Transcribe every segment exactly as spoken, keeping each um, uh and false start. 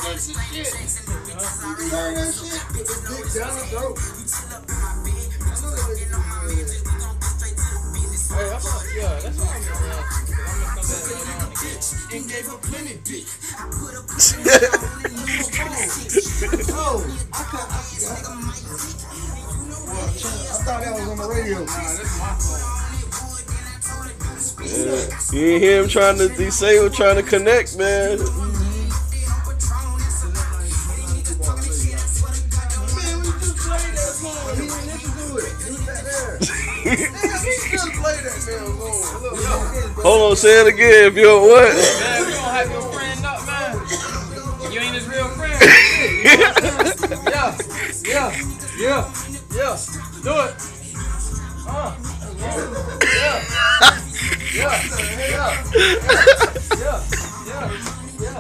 Yeah, that's what I'm I thought that was on the radio. Nah, that's my phone. Yeah. You ain't hear him trying to, he say he was trying to connect, man. Hold on, say it again if you don't what? Man, we gonna have your friend up, man. You ain't his real friend. Yeah, yeah, yeah, yeah. Do it. Uh, yeah, yeah, yeah, yeah, yeah,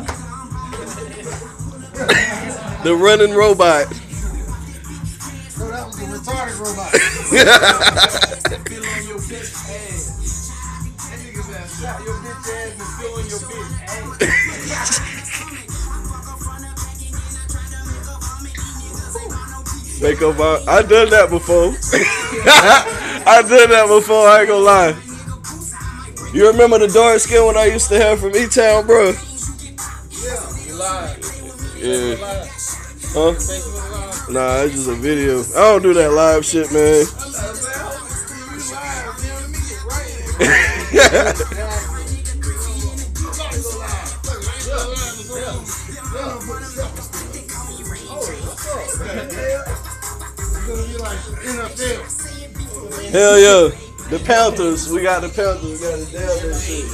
yeah. The running robot. So that was the retarded robot. Feel on your bitch ass. That nigga said, shot your bitch ass and feel on your bitch ass. Make up our, I done that before. I done that before, I ain't gonna lie. You remember the dark skin one I used to have from E-Town, bro? Yeah, you lied. Yeah. Huh? Nah, it's just a video. I don't do that live shit, man. Hell yeah. The Panthers. We got the Panthers. We got the damn that shit.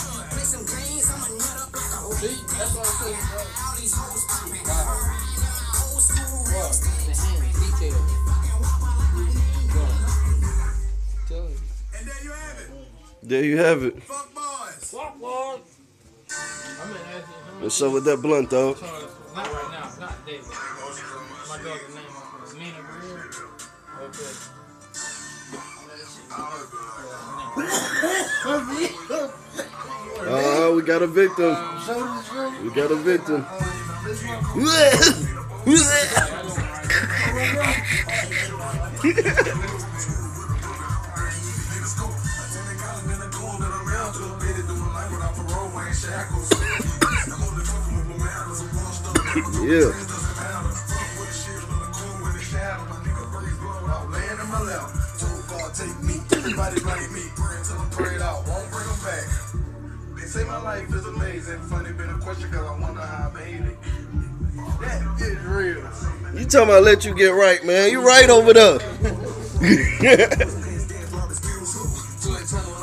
There you have it. Fuck boys. Fuck boys. What's up with that blunt, though? Not right now. Not David. My daughter's name is Mina Greer. Okay. Uh, we got a victim. We got a victim. Yeah. They say my life is amazing. Funny been a question because I wonder how I made it. That is real. You talking about let you get right, man. You right over there.